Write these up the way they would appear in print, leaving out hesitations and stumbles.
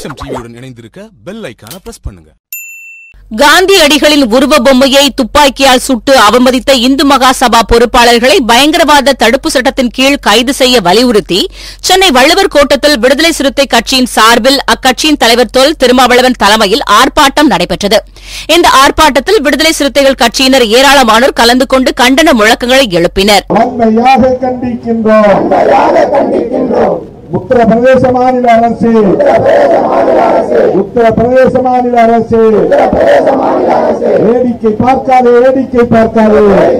தேசம் டிவியுடன் இணைந்திருக்க பெல் ஐகானை பிரஸ் பண்ணுங்க. காந்தியடிகளின் உருவ பொம்மையை துப்பாக்கியால் சுட்டு அவமதித்த இந்து மகா சபா பொறுப்பாளர்களை பயங்கரவாத தடுப்பு சட்டத்தின் கீழ் கைது செய்ய வலியுறுத்தி சென்னை வள்ளுவர் கோட்டத்தில் விடுதலை சிறுத்தை கட்சியின் சார்பில் அக்கட்சியின் தலைவர் தொல் திருமாவளவன் தலைமையில் ஆர்ப்பாட்டம் நடைபெற்றது. இந்த ஆர்ப்பாட்டத்தில் விடுதலை சிறுத்தைகள் கட்சியினர் ஏராளமானோர் கலந்து கொண்டு கண்டன முழக்கங்களை எழுப்பினர். உத்தரப்பிரதேச மாநில அரசு வேடிக்கை பார்க்காது.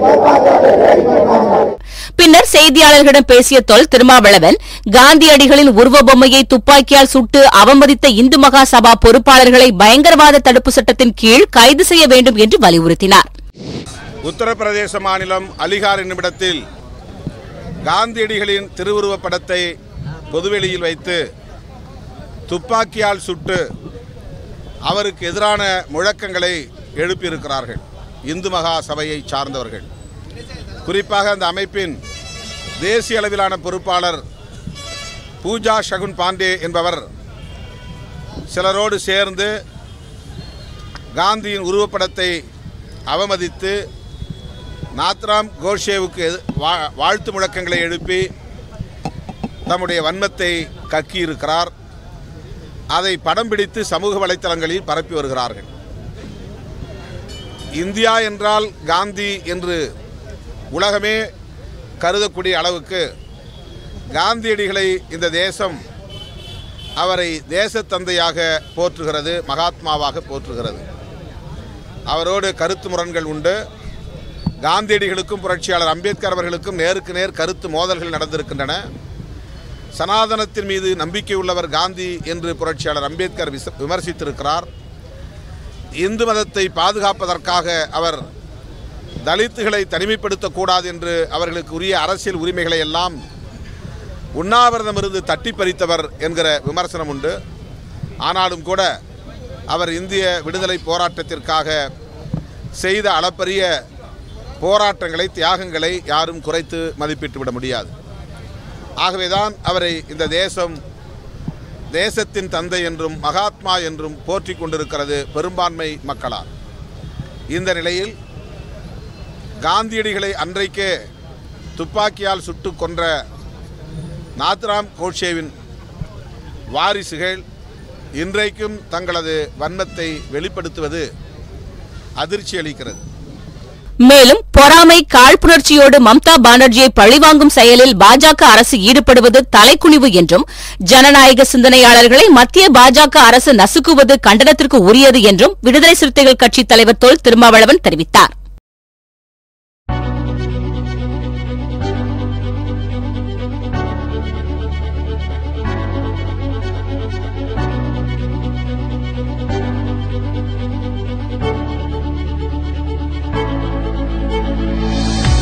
பின்னர் செய்தியாளர்களிடம் பேசிய தொல் திருமாவளவன் காந்தியடிகளின் உருவ பொம்மையை துப்பாக்கியால் சுட்டு அவமதித்த இந்து மகா சபா பொறுப்பாளர்களை பயங்கரவாத தடுப்பு சட்டத்தின் கீழ் கைது செய்ய வேண்டும் என்று வலியுறுத்தினார். உத்தரப்பிரதேச மாநிலம் அலிகார் என்னுமிடத்தில் காந்தியடிகளின் திருவுருவப் படத்தை பொதுவெளியில் வைத்து துப்பாக்கியால் சுட்டு அவருக்கு எதிரான முழக்கங்களை எழுப்பியிருக்கிறார்கள் இந்து மகா சபையை சார்ந்தவர்கள். குறிப்பாக அந்த அமைப்பின் தேசிய அளவிலான பொறுப்பாளர் பூஜா ஷகுன் பாண்டே என்பவர் சிலரோடு சேர்ந்து காந்தியின் உருவப்படத்தை அவமதித்து நாத்ராம் கோட்சேவுக்கு வாழ்த்து முழக்கங்களை எழுப்பி தம்முடைய வன்மத்தை கக்கியிருக்கிறார். அதை படம் பிடித்து சமூக வலைத்தளங்களில் பரப்பி வருகிறார்கள். இந்தியா என்றால் காந்தி என்று உலகமே கருதக்கூடிய அளவுக்கு காந்தியடிகளை இந்த தேசம் அவரை தேசத்தந்தையாக போற்றுகிறது, மகாத்மாவாக போற்றுகிறது. அவரோடு கருத்து முரண்கள் உண்டு. காந்தியடிகளுக்கும் புரட்சியாளர் அம்பேத்கர் அவர்களுக்கும் நேருக்கு நேர் கருத்து மோதல்கள் நடந்திருக்கின்றன. சனாதனத்தின் மீது நம்பிக்கை உள்ளவர் காந்தி என்று புரட்சியாளர் அம்பேத்கர் விமர்சித்திருக்கிறார். இந்து மதத்தை பாதுகாப்பதற்காக அவர் தலித்துகளை தனிமைப்படுத்தக்கூடாது என்று அவர்களுக்கு உரிய அரசியல் உரிமைகளை எல்லாம் உண்ணாவிரதமிருந்து தட்டி பறித்தவர் என்கிற விமர்சனம் உண்டு. ஆனாலும் கூட அவர் இந்திய விடுதலை போராட்டத்திற்காக செய்த அளப்பரிய போராட்டங்களை, தியாகங்களை யாரும் குறைத்து மதிப்பிட்டு விட முடியாது. ஆகவேதான் அவரை இந்த தேசத்தின் தந்தை என்றும் மகாத்மா என்றும் போற்றி கொண்டிருக்கிறது பெரும்பான்மை மக்களால். இந்த நிலையில் காந்தியடிகளை அன்றைக்கே துப்பாக்கியால் சுட்டு கொன்ற நாத்ராம் கோட்சேவின் வாரிசுகள் இன்றைக்கும் தங்களது வன்மத்தை வெளிப்படுத்துவது அதிர்ச்சி அளிக்கிறது. மேலும் பொறாமை, காழ்ப்புணர்ச்சியோடு மம்தா பானர்ஜியை பழிவாங்கும் செயலில் பாஜக அரசு ஈடுபடுவது தலைக்குனிவு என்றும், ஜனநாயக சிந்தனையாளர்களை மத்திய பாஜக அரசு நசுக்குவது கண்டனத்திற்கு உரியது என்றும் விடுதலை சிறுத்தைகள் கட்சித் தலைவர் தொல் திருமாவளவன் தெரிவித்தார்.